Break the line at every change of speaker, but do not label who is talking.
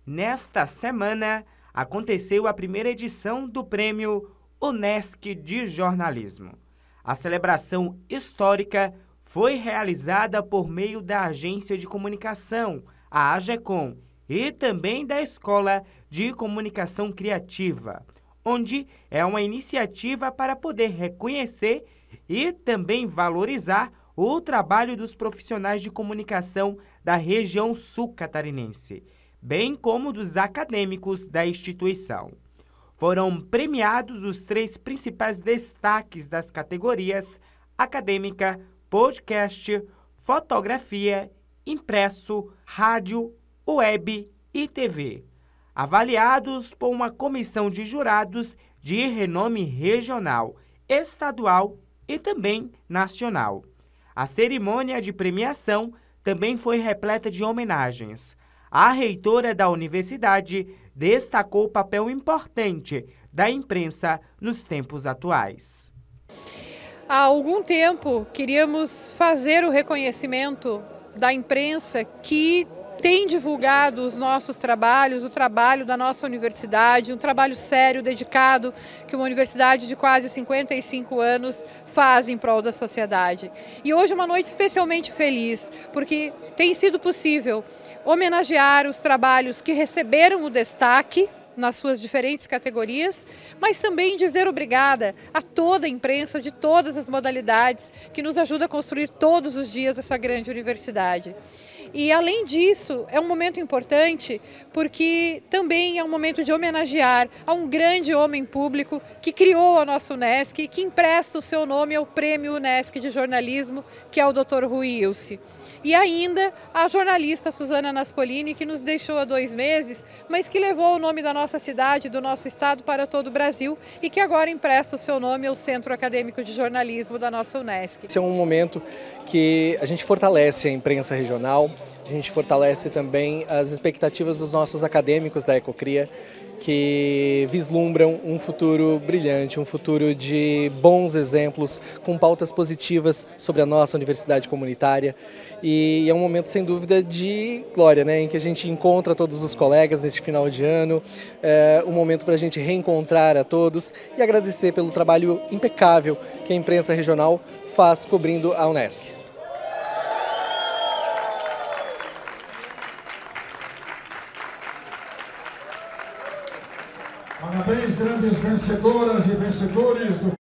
Nesta semana, aconteceu a primeira edição do Prêmio Unesc de Jornalismo. A celebração histórica foi realizada por meio da Agência de Comunicação, a AGECOM, e também da Escola de Comunicação Criativa, onde é uma iniciativa para poder reconhecer e também valorizar o trabalho dos profissionais de comunicação da região sul catarinense, bem como dos acadêmicos da instituição. Foram premiados os 3 principais destaques das categorias acadêmica, podcast, fotografia, impresso, rádio, web e TV, avaliados por uma comissão de jurados de renome regional, estadual e também nacional. A cerimônia de premiação também foi repleta de homenagens. A reitora da universidade destacou o papel importante da imprensa nos tempos atuais.
Há algum tempo queríamos fazer o reconhecimento da imprensa que tem divulgado os nossos trabalhos, o trabalho da nossa universidade, um trabalho sério, dedicado, que uma universidade de quase 55 anos faz em prol da sociedade. E hoje é uma noite especialmente feliz, porque tem sido possível homenagear os trabalhos que receberam o destaque nas suas diferentes categorias, mas também dizer obrigada a toda a imprensa de todas as modalidades que nos ajuda a construir todos os dias essa grande universidade. E além disso, é um momento importante porque também é um momento de homenagear a um grande homem público que criou a nossa Unesc e que empresta o seu nome ao Prêmio Unesc de Jornalismo, que é o Dr. Rui Ilse. E ainda a jornalista Suzana Naspolini, que nos deixou há 2 meses, mas que levou o nome da nossa cidade, do nosso estado para todo o Brasil e que agora empresta o seu nome ao Centro Acadêmico de Jornalismo da nossa Unesc.
Esse é um momento que a gente fortalece a imprensa regional, a gente fortalece também as expectativas dos nossos acadêmicos da Ecocria, que vislumbram um futuro brilhante, um futuro de bons exemplos, com pautas positivas sobre a nossa universidade comunitária. E é um momento, sem dúvida, de glória, né, em que a gente encontra todos os colegas neste final de ano, um momento para a gente reencontrar a todos e agradecer pelo trabalho impecável que a imprensa regional faz cobrindo a Unesc.
Parabéns, grandes vencedoras e vencedores do